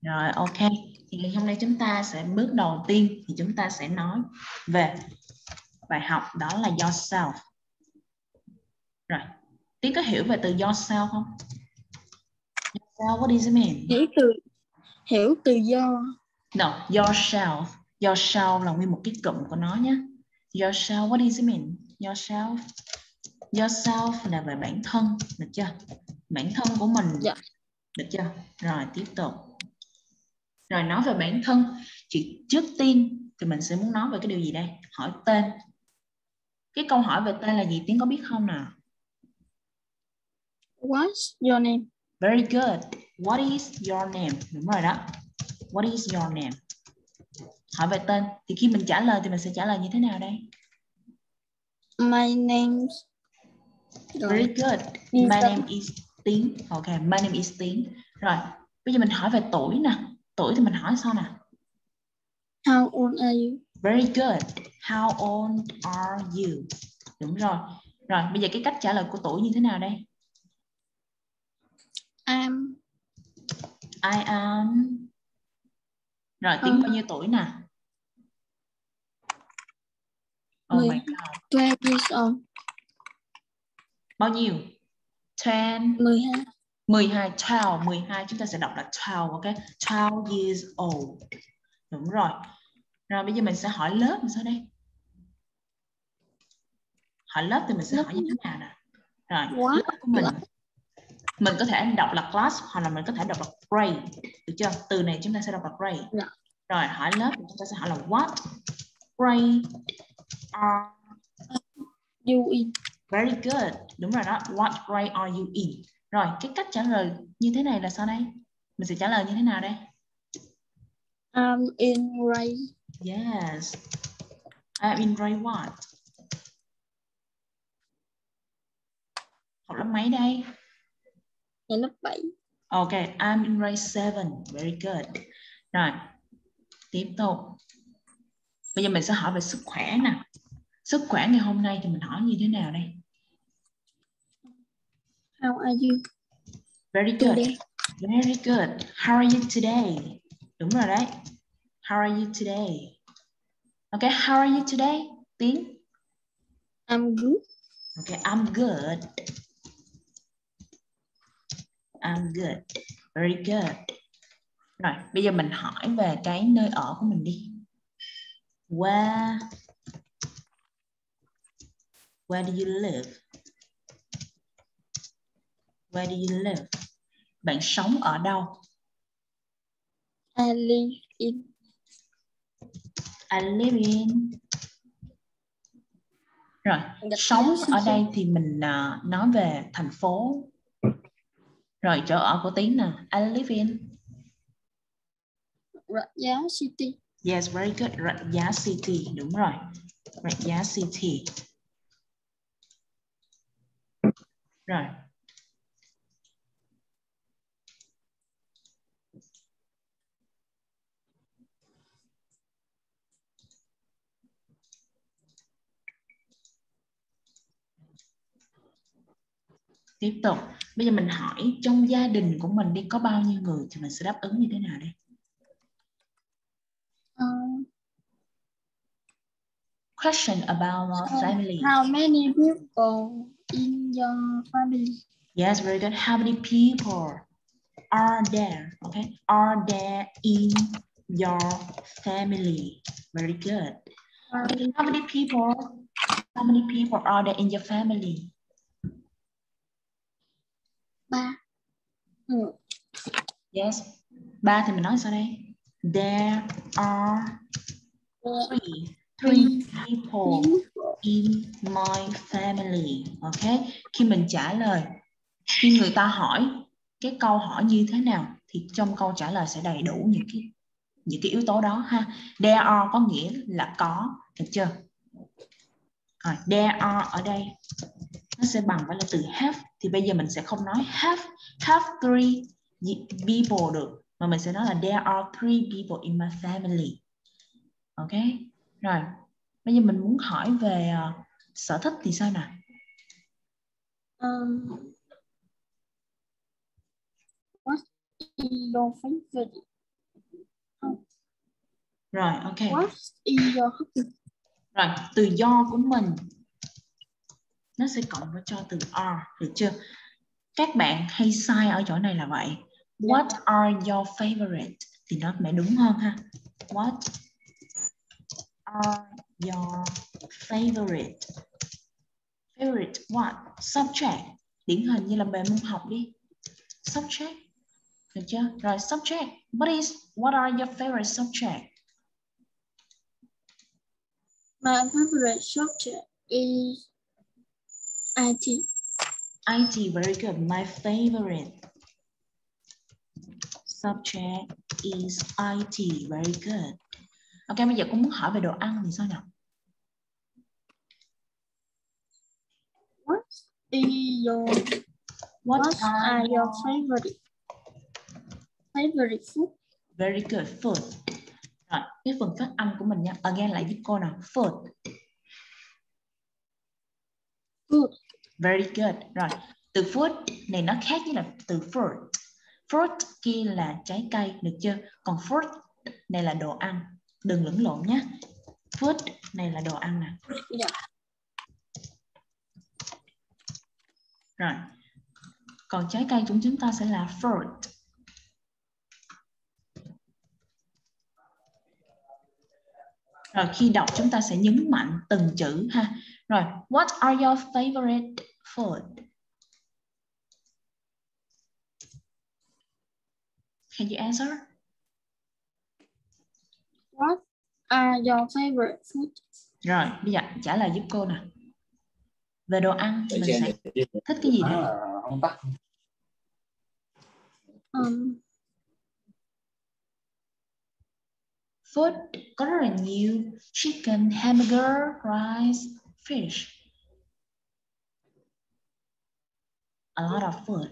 Rồi, ok. Thì ngày hôm nay chúng ta sẽ bước đầu tiên thì chúng ta sẽ nói về bài học đó là yourself. Rồi, Tiến có hiểu về từ yourself không? Yourself, what does it mean? Hiểu từ do. No, yourself. Yourself là nguyên một cái cụm của nó nhé. Yourself, what does it mean? Yourself. Yourself là về bản thân, được chưa? Bản thân của mình, Dạ. được chưa? Rồi, tiếp tục. Rồi nói về bản thân, thì trước tiên thì mình sẽ muốn nói về cái điều gì đây? Hỏi tên. Cái câu hỏi về tên là gì? Tiến có biết không nào? What's your name? Very good. What is your name? Đúng rồi đó. What is your name? Hỏi về tên. Thì khi mình trả lời thì mình sẽ trả lời như thế nào đây? My name's... Very good. My name is Tiến. Ok, my name is Tiến. Rồi, bây giờ mình hỏi về tuổi nè. Tuổi thì mình hỏi sao nè? How old are you? Very good. How old are you? Đúng rồi. Rồi, bây giờ cái cách trả lời của tuổi như thế nào đây? I am. Rồi, Tiến bao nhiêu tuổi nè? Oh my god. 12 years old. Bao nhiêu? 10. 12. 12, 12 chúng ta sẽ đọc là 12, ok? 12 years old. Đúng rồi. Rồi bây giờ mình sẽ hỏi lớp làm sao đây? Hỏi lớp thì mình sẽ hỏi như thế nào nè? Rồi, lớp của mình có thể đọc là class hoặc là mình có thể đọc là grade. Được chưa? Từ này chúng ta sẽ đọc là grade. Dạ. Rồi, hỏi lớp thì chúng ta sẽ hỏi là what grade are You in? Very good. Đúng rồi đó. What grade are you in? Rồi, cái cách trả lời như thế này là sao đây? Mình sẽ trả lời như thế nào đây? I'm in grade. Yes. I'm in grade what? Học lớp mấy đây? Lớp 7. Ok, I'm in grade 7. Very good. Rồi, tiếp tục. Bây giờ mình sẽ hỏi về sức khỏe nè. Sức khỏe ngày hôm nay thì mình hỏi như thế nào đây? How are you? Very good. Today. Very good. How are you today? Đúng rồi đấy. How are you today? Ok, how are you today? Tiến. I'm good. Ok, I'm good. I'm good. Very good. Rồi, bây giờ mình hỏi về cái nơi ở của mình đi. Where do you live? Where do you live? Bạn sống ở đâu? I live in. I live in. Rồi, sống ở đây thì mình nói về thành phố. Rồi, chỗ ở của Tiến nè. I live in. Rạch Giá City. Yes, very good. Rạch Giá City. Đúng rồi. Rạch Giá City. Rồi. Tiếp tục. Bây giờ mình hỏi trong gia đình của mình đi có bao nhiêu người thì mình sẽ đáp ứng như thế nào đây? Question about our family. How many people in your family? Yes, very good. How many people are there? Okay, are there in your family? Very good. Okay, how many people? How many people are there in your family? 3. Yes. 3 thì mình nói sao đây? There are three people in my family. Ok. Khi mình trả lời, khi người ta hỏi cái câu hỏi như thế nào thì trong câu trả lời sẽ đầy đủ những cái yếu tố đó ha. There are có nghĩa là có, được chưa? Rồi, there are ở đây nó sẽ bằng với là từ have, thì bây giờ mình sẽ không nói have three people được, mà mình sẽ nói là there are 3 people in my family. Ok. Rồi, bây giờ mình muốn hỏi về sở thích thì sao nào? What is your favorite? Rồi, ok. What is your hobby? Rồi, từ do của mình nó sẽ cộng với cho từ are, được chưa? Các bạn hay sai ở chỗ này là vậy. What are your favorite? Thì nó mới đúng hơn ha. What are your favorite? Favorite what? Subject. Điển hình như là về môn học đi. Subject. Được chưa? Rồi subject. What are your favorite subject? My favorite subject is IT. IT, very good. My favorite subject is IT, very good. Ok, bây giờ cô muốn hỏi về đồ ăn thì sao nào? What are your favorite food? Very good, food. Rồi, cái phần phát âm của mình nha. Again lại giúp cô nào. Food. Food. Very good. Rồi, từ food này nó khác với là từ fruit. Fruit kia là trái cây, được chưa? Còn fruit này là đồ ăn. Đừng lẫn lộn nhé. Food này là đồ ăn nè. Yeah. Rồi. Còn trái cây của chúng ta sẽ là fruit. Rồi khi đọc chúng ta sẽ nhấn mạnh từng chữ ha. Rồi, what are your favorite food? Can you answer? What are your favorite food? Rồi, bây giờ trả lời giúp cô nè. Về đồ ăn mình sẽ thích cái gì đây? Food có rất là nhiều. Chicken, hamburger, rice, fish. A lot of food.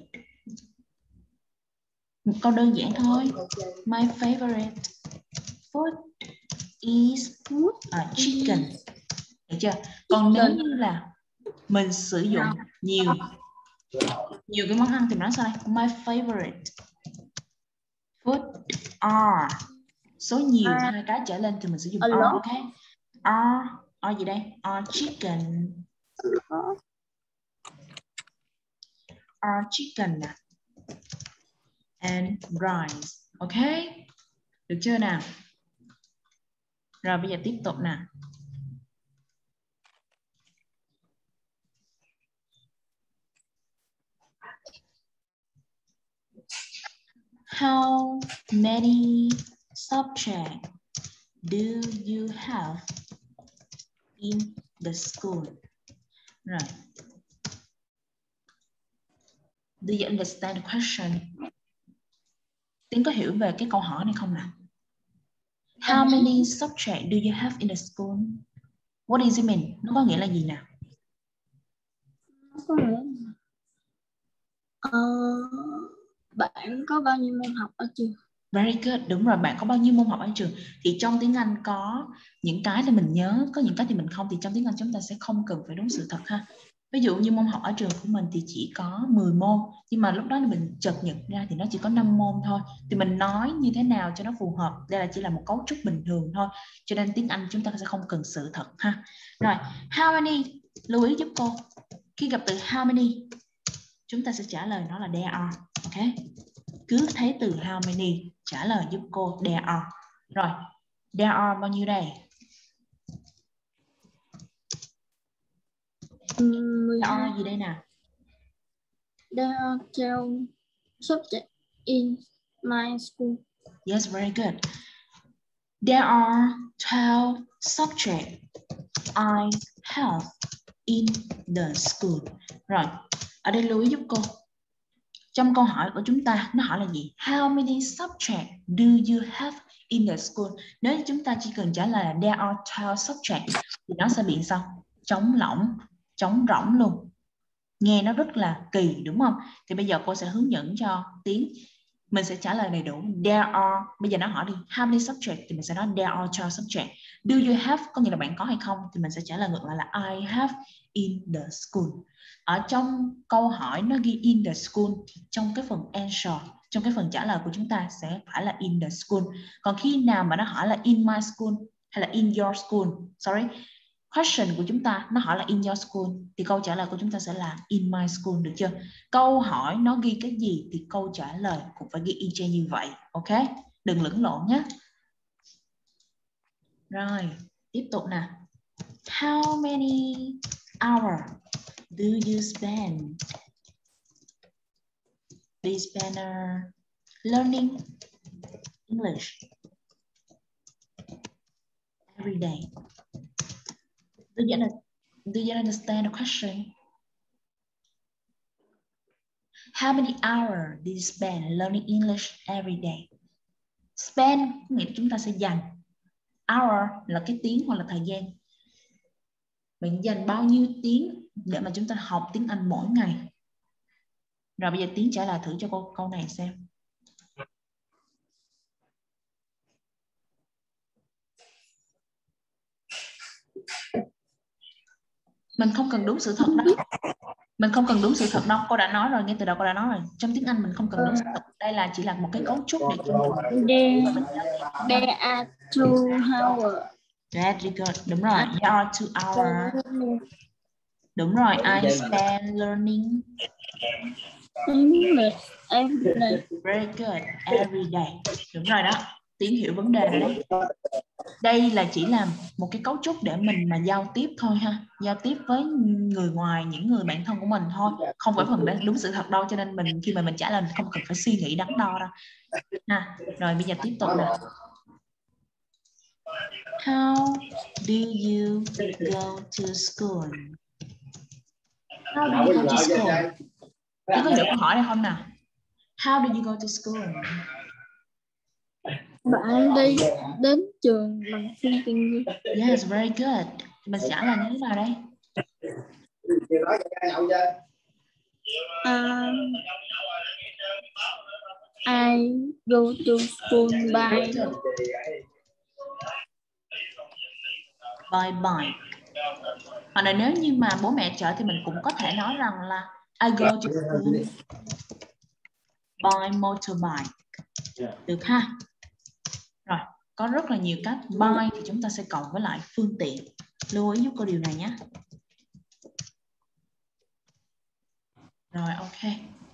Một câu đơn giản thôi. My favorite food is chicken. Được chưa? Còn nếu như là mình sử dụng nhiều cái món ăn thì mình nói sao đây? My favorite food are. Số nhiều hai cái trở lên thì mình sử dụng are, ok? Are gì đây? Are chicken. Are chicken nè. And rice. Ok? Được chưa nào? Rồi bây giờ tiếp tục nè. How many subjects do you have in the school? Rồi. Do you understand the question? Tiến có hiểu về cái câu hỏi này không nào? How many subjects do you have in the school? What does it mean? Nó có nghĩa là gì nào? Có nghĩa bạn có bao nhiêu môn học ở trường? Very good, đúng rồi, bạn có bao nhiêu môn học ở trường? Thì trong tiếng Anh có những cái thì mình nhớ, có những cái thì mình không. Thì trong tiếng Anh chúng ta sẽ không cần phải đúng sự thật ha. Ví dụ như môn học ở trường của mình thì chỉ có 10 môn. Nhưng mà lúc đó mình chợt nhận ra thì nó chỉ có 5 môn thôi. Thì mình nói như thế nào cho nó phù hợp. Đây là chỉ là một cấu trúc bình thường thôi. Cho nên tiếng Anh chúng ta sẽ không cần sự thật ha. Rồi, how many? Lưu ý giúp cô. Khi gặp từ how many, chúng ta sẽ trả lời nó là there are. Ok? Cứ thấy từ how many trả lời giúp cô there are. Rồi, there are bao nhiêu đây? There are gì đây nào? There are 12 subjects in my school. Yes, very good. There are 12 subjects I have in the school. Rồi, ở đây lưu ý giúp cô. Trong câu hỏi của chúng ta, nó hỏi là gì? How many subjects do you have in the school? Nếu chúng ta chỉ cần trả lời là there are 12 subjects thì nó sẽ bị sao? Trống rỗng luôn. Nghe nó rất là kỳ đúng không? Thì bây giờ cô sẽ hướng dẫn cho Tiến. Mình sẽ trả lời đầy đủ. There are, bây giờ nó hỏi đi, how many subjects thì mình sẽ nói there are 12 subjects. Do you have có nghĩa là bạn có hay không thì mình sẽ trả lời ngược lại là I have in the school. Ở trong câu hỏi nó ghi in the school thì trong cái phần answer trong cái phần trả lời của chúng ta sẽ phải là in the school. Còn khi nào mà nó hỏi là in my school hay là in your school, sorry, question của chúng ta nó hỏi là in your school thì câu trả lời của chúng ta sẽ là in my school, được chưa? Câu hỏi nó ghi cái gì thì câu trả lời cũng phải ghi y chang như vậy, ok? Đừng lẫn lộn nhé. Rồi, tiếp tục nè. How many hours do you spend learning English every day? Do you understand the question? How many hours do you spend learning English every day? Spend nghĩa là chúng ta sẽ dành. Hour là cái tiếng hoặc là thời gian. Mình dành bao nhiêu tiếng để mà chúng ta học tiếng Anh mỗi ngày? Rồi bây giờ Tiến trả lời thử cho câu này xem. Mình không cần đúng sự thật đâu. Mình không cần đúng sự thật đâu. Cô đã nói rồi, ngay từ đầu cô đã nói rồi. Trong tiếng Anh mình không cần đúng sự thật. Đây là chỉ là một cái cấu trúc để cho mình. There are 2 hours. Very good. Đúng rồi. There are 2 hours. Đúng rồi. I spend learning English every day. Very good. Every day. Đúng rồi đó. Tiến hiểu vấn đề rồi đấy. Đây là chỉ là một cái cấu trúc để mình mà giao tiếp thôi ha. Giao tiếp với người ngoài, những người bạn thân của mình thôi. Không phải phần đúng sự thật đâu. Cho nên mình khi mà mình trả lời mình không cần phải suy nghĩ đắn đo đâu. Ha. Rồi bây giờ tiếp tục nè. How do you go to school? How do you go to school? Em có hiểu câu hỏi này không nào? How do you go to school? Bạn đi đến trường bằng phương tiện gì? Yes, very good. Mình trả lời như thế nào đây? I go to school by bike. Hoặc là nếu như mà bố mẹ chở thì mình cũng có thể nói rằng là I go to school by motorbike. Được ha? Rồi, có rất là nhiều cách. By thì chúng ta sẽ cộng với lại phương tiện. Lưu ý giúp cô điều này nhé. Rồi, ok.